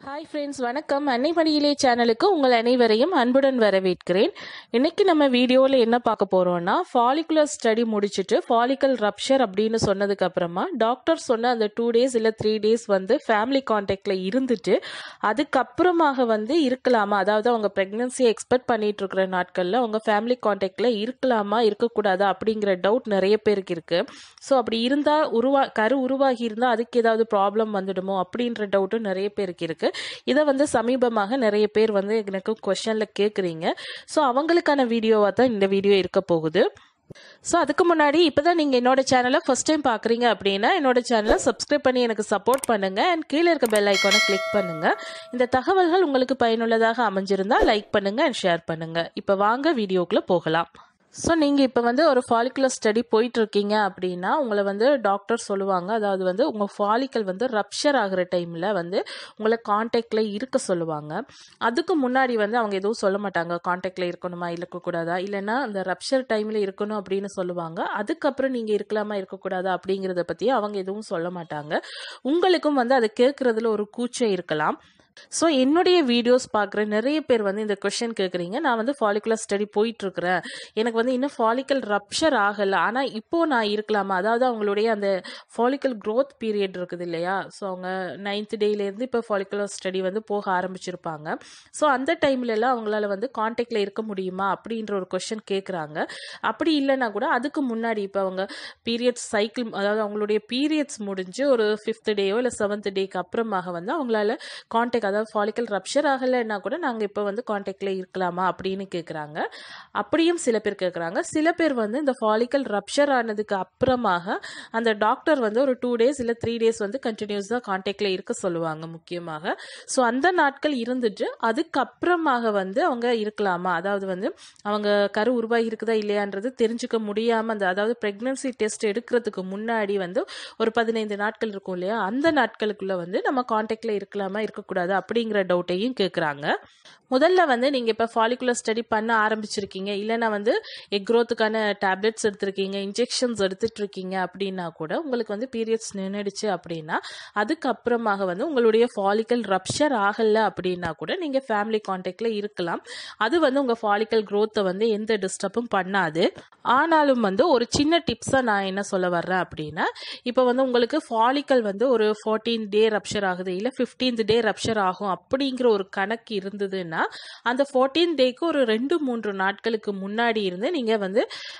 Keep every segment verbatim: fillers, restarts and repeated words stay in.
Hi friends, வணக்கம். அன்னை மடியிலே சேனலுக்கு உங்கள் அனைவரையும் அன்புடன் வரவேற்கிறேன். இன்னைக்கு நம்ம வீடியோவில் என்ன பார்க்க போறோம்னா, ஃபாலிகுலர் ஸ்டடி முடிச்சுட்டு ஃபாலிக்கல் ரப்ஷர் அப்படின்னு சொன்னதுக்கு அப்புறமா டாக்டர் சொன்ன அந்த டூ டேஸ் இல்லை த்ரீ டேஸ் வந்து ஃபேமிலி கான்டாக்ட்ல இருந்துட்டு அதுக்கப்புறமாக வந்து இருக்கலாமா, அதாவது அவங்க பிரெக்னன்சியை எக்ஸ்பெக்ட் பண்ணிட்டு இருக்கிற நாட்களில் அவங்க ஃபேமிலி கான்டாக்ட்ல இருக்கலாமா இருக்கக்கூடாதா அப்படிங்கிற டவுட் நிறைய பேருக்கு இருக்கு. ஸோ அப்படி இருந்தால் உருவா கரு உருவாகி இருந்தால் அதுக்கு ஏதாவது ப்ராப்ளம் வந்துடுமோ அப்படின்ற டவுட்டும் நிறைய பேருக்கு இருக்கு. இதை வந்து சமீபமாக நிறைய பேர் வந்து எனக்கு கொஸ்டின்ல கேட்குறீங்க. ஸோ அவங்களுக்கான வீடியோவாக தான் இந்த வீடியோ இருக்க போகுது. ஸோ அதுக்கு முன்னாடி இப்போதான் நீங்கள் என்னோட சேனலை ஃபர்ஸ்ட் டைம் பார்க்குறீங்க அப்படின்னா என்னோட சேனலை சப்ஸ்கிரைப் பண்ணி எனக்கு சப்போர்ட் பண்ணுங்க அண்ட் கீழே இருக்க பெல் ஐக்கானை கிளிக் பண்ணுங்க. இந்த தகவல்கள் உங்களுக்கு பயனுள்ளதாக அமைஞ்சிருந்தா லைக் பண்ணுங்க அண்ட் ஷேர் பண்ணுங்க. இப்போ வாங்க வீடியோக்குள்ள போகலாம். ஸோ நீங்கள் இப்போ வந்து ஒரு ஃபாலிகுலர் ஸ்டடி போயிட்டு இருக்கீங்க அப்படின்னா உங்களை வந்து டாக்டர் சொல்லுவாங்க, அதாவது வந்து உங்கள் ஃபாலிக்கல் வந்து ரப்ஷர் ஆகிற டைமில் வந்து உங்களை கான்டாக்டில் இருக்க சொல்லுவாங்க. அதுக்கு முன்னாடி வந்து அவங்க எதுவும் சொல்ல மாட்டாங்க, கான்டாக்டில் இருக்கணுமா இருக்கக்கூடாதா, இல்லைன்னா அந்த ரப்ஷர் டைமில் இருக்கணும் அப்படின்னு சொல்லுவாங்க. அதுக்கப்புறம் நீங்கள் இருக்கலாமா இருக்கக்கூடாதா அப்படிங்கிறத பற்றி அவங்க எதுவும் சொல்ல மாட்டாங்க. உங்களுக்கும் வந்து அதை கேட்குறதுல ஒரு கூச்சம் இருக்கலாம். ஸோ என்னுடைய வீடியோஸ் பார்க்குற நிறைய பேர் வந்து இந்த கொஷின் கேட்குறீங்க. நான் வந்து ஃபாலிகுலர் ஸ்டடி போயிட்டுருக்கிறேன், எனக்கு வந்து இன்னும் ஃபாலிக்கல் ரப்ஷர் ஆகலை, ஆனால் இப்போது நான் இருக்கலாமா, அதாவது அவங்களுடைய அந்த ஃபாலிக்கல் க்ரோத் பீரியட் இருக்குது இல்லையா, ஸோ அவங்க நைன்த் டேலேருந்து இப்போ ஃபாலிகுலர் ஸ்டடி வந்து போக ஆரம்பிச்சிருப்பாங்க. ஸோ அந்த டைம்லலாம் அவங்களால வந்து கான்டாக்டில் இருக்க முடியுமா அப்படின்ற ஒரு கொஷின் கேட்குறாங்க. அப்படி இல்லைன்னா கூட அதுக்கு முன்னாடி இப்போ அவங்க பீரியட்ஸ் சைக்கிள், அதாவது அவங்களுடைய பீரியட்ஸ் முடிஞ்சு ஒரு ஃபிஃப்த் டேயோ இல்லை செவன்த் டேக்கு அப்புறமாக வந்து அவங்களால கான்டாக்ட், அதாவது ஃபாலிக்கல் ரப்ஷர் ஆகலைன்னா கூட நாங்கள் இப்போ வந்து கான்டாக்டில் இருக்கலாமா அப்படின்னு கேட்குறாங்க. அப்படியும் சில பேர் கேட்குறாங்க. சில பேர் வந்து இந்த ஃபாலிக்கல் ரப்ஷர் ஆனதுக்கு அப்புறமாக அந்த டாக்டர் வந்து ஒரு டூ டேஸ் இல்லை த்ரீ டேஸ் வந்து கண்டினியூஸாக கான்டாக்டில் இருக்க சொல்லுவாங்க முக்கியமாக. ஸோ அந்த நாட்கள் இருந்துட்டு அதுக்கப்புறமாக வந்து அவங்க இருக்கலாமா, அதாவது வந்து அவங்க கரு உருவாகி இருக்குதா இல்லையான்றது தெரிஞ்சுக்க முடியாமல் அந்த அதாவது ப்ரெக்னன்சி டெஸ்ட் எடுக்கிறதுக்கு முன்னாடி வந்து ஒரு பதினைந்து நாட்கள் இருக்கும் இல்லையா, அந்த நாட்களுக்குள்ள வந்து நம்ம கான்டாக்டில் இருக்கலாமா இருக்கக்கூடாது அப்படிங்கிற டவுட்டையும் கேட்குறாங்க. முதல்ல வந்து நீங்கள் இப்போ ஃபாலிகுலர் ஸ்டடி பண்ண ஆரம்பிச்சிருக்கீங்க, இல்லைன்னா வந்து எக் க்ரோத்துக்கான டேப்லெட்ஸ் எடுத்திருக்கீங்க, இன்ஜெக்ஷன்ஸ் எடுத்துட்டு இருக்கீங்க அப்படின்னா கூட உங்களுக்கு வந்து பீரியட்ஸ் நின்றுடுச்சு அப்படின்னா அதுக்கப்புறமாக வந்து உங்களுடைய ஃபாலிக்கல் ரப்ஷர் ஆகலை அப்படின்னா கூட நீங்கள் ஃபேமிலி கான்டாக்டில் இருக்கலாம். அது வந்து உங்கள் ஃபாலிக்கல் க்ரோத்தை வந்து எந்த டிஸ்டர்பும் பண்ணாது. ஆனாலும் வந்து ஒரு சின்ன டிப்ஸாக நான் என்ன சொல்ல வர்றேன் அப்படின்னா, இப்போ வந்து உங்களுக்கு ஃபாலிக்கல் வந்து ஒரு ஃபோர்டீன் டே ரப்ஷர் ஆகுது இல்லை ஃபிஃப்டீன்த் டே ரப்ஷர் ஆகும் அப்படிங்கிற ஒரு கணக்கு இருந்ததுன்னா அந்த ஃபோர்டீன் டேக்கு ஒரு ரெண்டு மூன்று நாட்களுக்கு முன்னாடி இருந்து நீங்கள் வந்து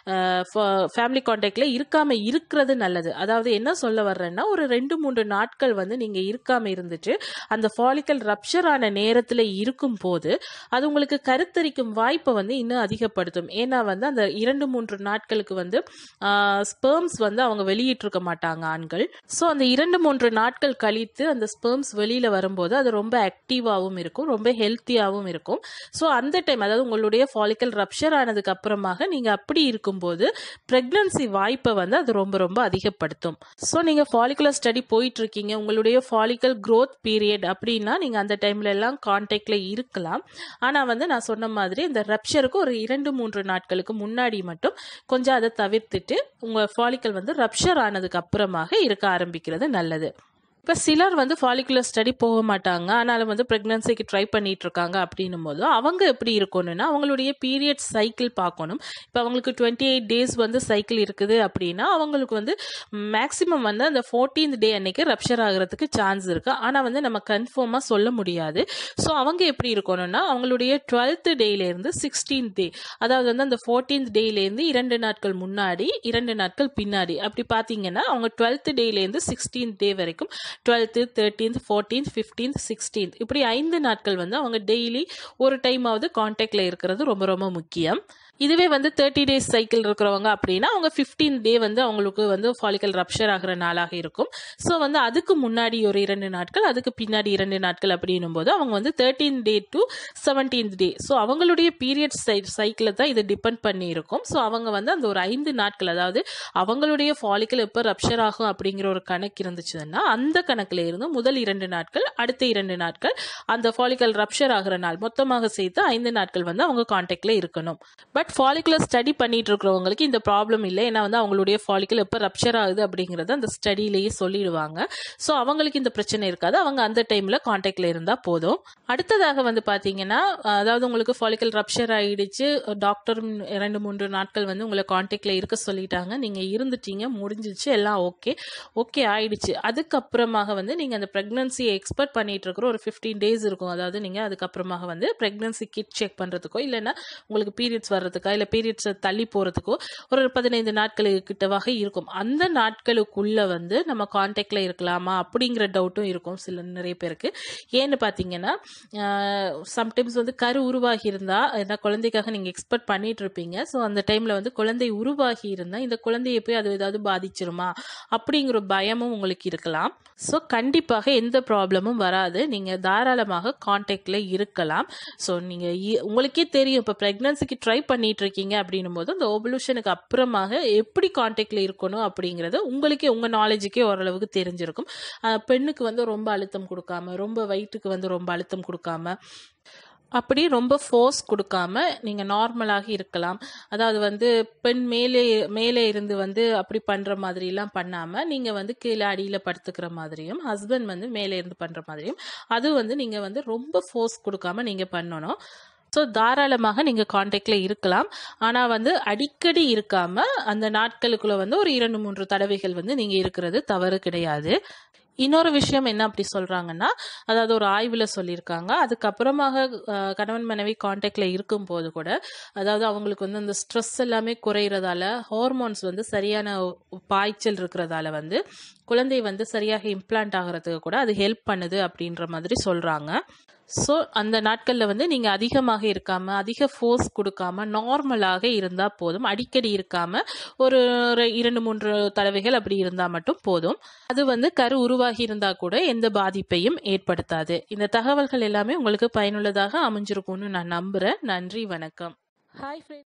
ஃபேமிலி கான்டாக்டில் இருக்காமல் இருக்கிறது நல்லது. அதாவது என்ன சொல்ல வர்றேன்னா, ஒரு ரெண்டு மூன்று நாட்கள் வந்து நீங்கள் இருக்காமல் இருந்துட்டு அந்த ஃபாலிக்கல் ரப்ஷர் ஆன நேரத்தில் இருக்கும் போது அது உங்களுக்கு கருத்தரிக்கும் வாய்ப்பை வந்து இன்னும் அதிகப்படுத்தும். ஏன்னா வந்து அந்த இரண்டு மூன்று நாட்களுக்கு வந்து ஸ்பெர்ம்ஸ் வந்து அவங்க வெளியிட்டிருக்க மாட்டாங்க ஆண்கள். ஸோ அந்த இரண்டு மூன்று நாட்கள் கழித்து அந்த ஸ்பெர்ம்ஸ் வெளியில் வரும்போது அது ரொம்ப ஆக்டிவாகவும் இருக்கும், ரொம்ப ஹெல்த்தியாகவும் இருக்கும். ஸோ அந்த டைம், அதாவது உங்களுடைய ஃபாலிக்கல் ரப்ஷர் ஆனதுக்கு அப்புறமாக நீங்கள் அப்படி இருக்கும்போது பிரெக்னன்சி வாய்ப்பை வந்து அது ரொம்ப ரொம்ப அதிகப்படுத்தும். ஸோ நீங்கள் ஃபாலிகுலர் ஸ்டடி போயிட்டு இருக்கீங்க, உங்களுடைய ஃபாலிக்கல் க்ரோத் பீரியட் அப்படின்னா நீங்கள் அந்த டைம்ல எல்லாம் கான்டாக்ட்ல இருக்கலாம். ஆனால் வந்து நான் சொன்ன மாதிரி இந்த ரப்ஷருக்கு ஒரு இரண்டு மூன்று நாட்களுக்கு முன்னாடி மட்டும் கொஞ்சம் அதை தவிர்த்துட்டு உங்கள் ஃபாலிக்கல் வந்து ரப்ஷர் ஆனதுக்கு அப்புறமாக இருக்க ஆரம்பிக்கிறது நல்லது. இப்போ சிலர் வந்து ஃபாலிகுலர் ஸ்டடி போக மாட்டாங்க, ஆனாலும் வந்து ப்ரெக்னன்சிக்கு ட்ரை பண்ணிட்டு இருக்காங்க அப்படின்னும் போது அவங்க எப்படி இருக்கணும்னா அவங்களுடைய பீரியட் சைக்கிள் பார்க்கணும். இப்போ அவங்களுக்கு டுவெண்ட்டி எயிட் டேஸ் வந்து சைக்கிள் இருக்குது அப்படின்னா அவங்களுக்கு வந்து மேக்ஸிமம் வந்து அந்த ஃபோர்டீன்த் டே அன்னைக்கு ரப்ஷர் ஆகிறதுக்கு சான்ஸ் இருக்கு. ஆனால் வந்து நம்ம கன்ஃபார்மாக சொல்ல முடியாது. ஸோ அவங்க எப்படி இருக்கணும்னா அவங்களுடைய டுவெல்த் டேலேருந்து சிக்ஸ்டீன்த் டே, அதாவது வந்து அந்த ஃபோர்டீன்த் டேலேருந்து இரண்டு நாட்கள் முன்னாடி இரண்டு நாட்கள் பின்னாடி அப்படி பார்த்தீங்கன்னா அவங்க டுவெல்த் டேலேருந்து சிக்ஸ்டீன்த் டே வரைக்கும் twelfth, thirteenth, fourteenth, fifteenth, sixteenth இப்படி ஐந்து நாட்கள் வந்து அவங்க டெய்லி ஒரு டைமாவது கான்டாக்ட்ல இருக்கிறது ரொம்ப ரொம்ப முக்கியம். இதுவே வந்து தேர்ட்டி டேஸ் சைக்கிள் இருக்கிறவங்க அப்படின்னா அவங்க ஃபிஃப்டீன் டே வந்து அவங்களுக்கு வந்து ஃபாலிக்கல் ரப்ஷர் ஆகிற நாளாக இருக்கும். ஸோ வந்து அதுக்கு முன்னாடி ஒரு இரண்டு நாட்கள், அதுக்கு பின்னாடி இரண்டு நாட்கள் அப்படின்னும் போது அவங்க வந்து thirteen day to seventeenth day, so அவங்களுடைய பீரியட் சைக்கிளை தான் இது டிபெண்ட் பண்ணி இருக்கும். ஸோ அவங்க வந்து அந்த ஒரு ஐந்து நாட்கள், அதாவது அவங்களுடைய ஃபாலிக்கல் எப்போ ரப்ஷர் ஆகும் அப்படிங்கிற ஒரு கணக்கு இருந்துச்சுன்னா அந்த கணக்குல இருந்து முதல் இரண்டு நாட்கள், அடுத்த இரண்டு நாட்கள் அந்த ஃபாலிக்கல் ரப்ஷர் ஆகிற நாள் மொத்தமாக சேர்த்து ஐந்து நாட்கள் வந்து அவங்க கான்டாக்ட்ல இருக்கணும். பட் பட் ஃபாலிகுலர் ஸ்டடி பண்ணிட்டு இருக்கிறவங்களுக்கு இந்த ப்ராப்ளம் இல்லை. ஏன்னா வந்து அவங்களுடைய ஃபாலிக்கல் எப்போ ரப்சர் ஆகுது அப்படிங்கிறத அந்த ஸ்டடியிலேயே சொல்லிடுவாங்க. ஸோ அவங்களுக்கு இந்த பிரச்சனை இருக்காது. அவங்க அந்த டைமில் காண்டாக்டில் இருந்தால் போதும். அடுத்ததாக வந்து பார்த்தீங்கன்னா, அதாவது உங்களுக்கு ஃபாலிக்கல் ரப்சர் ஆகிடுச்சு, டாக்டர் இரண்டு மூன்று நாட்கள் வந்து உங்களை காண்டாக்டில் இருக்க சொல்லிட்டாங்க, நீங்கள் இருந்துட்டீங்க, முடிஞ்சிச்சு, எல்லாம் ஓகே ஓகே ஆயிடுச்சு. அதுக்கப்புறமாக வந்து நீங்கள் அந்த ப்ரெக்னன்சியை எக்ஸ்பெக்ட் பண்ணிட்டு இருக்கிற ஒரு ஃபிஃப்டீன் டேஸ் இருக்கும். அதாவது நீங்கள் அதுக்கப்புறமாக வந்து ப்ரெக்னன்சி கிட் செக் பண்ணுறதுக்கோ இல்லைன்னா உங்களுக்கு பீரியட்ஸ் வர்றதுக்கா இல்லை பீரியட்ஸை தள்ளி போகிறதுக்கோ ஒரு பதினைந்து நாட்களுக்கு கிட்டவாக இருக்கும். அந்த நாட்களுக்குள்ள வந்து நம்ம காண்டாக்டில் இருக்கலாமா அப்படிங்கிற டவுட்டும் இருக்கும் சில நிறைய பேருக்கு. ஏன்னு பார்த்தீங்கன்னா, சம்டைம்ஸ் வந்து கரு உருவாகி இருந்தா, ஏன்னா குழந்தைக்காக நீங்கள் எக்ஸ்பெக்ட் பண்ணிட்டு இருப்பீங்க. ஸோ அந்த டைமில் வந்து குழந்தை உருவாகி இருந்தால் இந்த குழந்தையை போய் அது ஏதாவது பாதிச்சிருமா அப்படிங்கிற பயமும் உங்களுக்கு இருக்கலாம். ஸோ கண்டிப்பாக எந்த ப்ராப்ளமும் வராது. நீங்கள் தாராளமாக காண்டாக்டில் இருக்கலாம். ஸோ நீங்கள் உங்களுக்கே தெரியும், இப்போ ப்ரெக்னன்சிக்கு ட்ரை பண்ணிட்டு இருக்கீங்க அப்படின்னும் போது அந்த ஓவலூஷனுக்கு அப்புறமாக எப்படி காண்டாக்டில் இருக்கணும் அப்படிங்கிறது உங்களுக்கே உங்கள் நாலேஜுக்கே ஓரளவுக்கு தெரிஞ்சிருக்கும். பெண்ணுக்கு வந்து ரொம்ப அழுத்தம் கொடுக்காம, ரொம்ப வயிற்றுக்கு வந்து ரொம்ப அழுத்தம் கொடுக்காம, அப்படி ரொம்ப ஃபோர்ஸ் கொடுக்காம நீங்கள் நார்மலாக இருக்கலாம். அதாவது வந்து பெண் மேலே மேலே இருந்து வந்து அப்படி பண்ணுற மாதிரிலாம் பண்ணாமல் நீங்கள் வந்து கீழே அடியில் படுத்துக்கிற மாதிரியும், ஹஸ்பண்ட் வந்து மேலே இருந்து பண்ணுற மாதிரியும், அது வந்து நீங்கள் வந்து ரொம்ப ஃபோர்ஸ் கொடுக்காம நீங்கள் பண்ணணும். ஸோ தாராளமாக நீங்கள் காண்டாக்டில் இருக்கலாம். ஆனால் வந்து அடிக்கடி இருக்காமல் அந்த நாட்களுக்குள்ளே வந்து ஒரு இரண்டு மூன்று தடவைகள் வந்து நீங்கள் இருக்கிறது தவறு கிடையாது. இன்னொரு விஷயம் என்ன அப்படி சொல்கிறாங்கன்னா, அதாவது ஒரு ஆய்வில் சொல்லியிருக்காங்க, அதுக்கப்புறமாக கணவன் மனைவி காண்டாக்டில் இருக்கும்போது கூட, அதாவது அவங்களுக்கு வந்து அந்த ஸ்ட்ரெஸ் எல்லாமே குறையிறதால, ஹார்மோன்ஸ் வந்து சரியான பாய்ச்சல் இருக்கிறதால வந்து குழந்தை வந்து சரியாக இம்ப்ளான்ட் ஆகிறதுக்கு கூட அது ஹெல்ப் பண்ணுது அப்படின்ற மாதிரி சொல்கிறாங்க. ஸோ அந்த நாட்களில் வந்து நீங்கள் அதிகமாக இருக்காமல், அதிக ஃபோர்ஸ் கொடுக்காமல், நார்மலாக இருந்தால் போதும். அடிக்கடி இருக்காமல் ஒரு இரண்டு மூன்று தடவைகள் அப்படி இருந்தால் மட்டும் போதும். அது வந்து கரு உருவாகி இருந்தால் கூட எந்த பாதிப்பையும் ஏற்படுத்தாது. இந்த தகவல்கள் எல்லாமே உங்களுக்கு பயனுள்ளதாக அமைஞ்சிருக்கும்னு நான் நம்புகிறேன். நன்றி, வணக்கம். Hi friends.